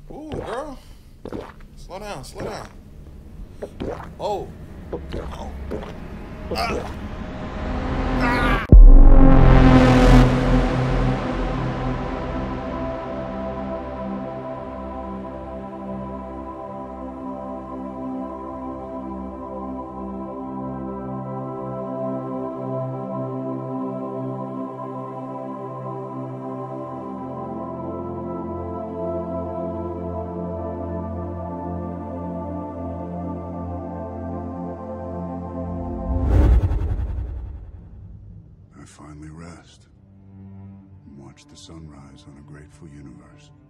Ooh, girl. Slow down, slow down. Oh. Oh. Ah. Ah. I finally rest and watch the sunrise on a grateful universe.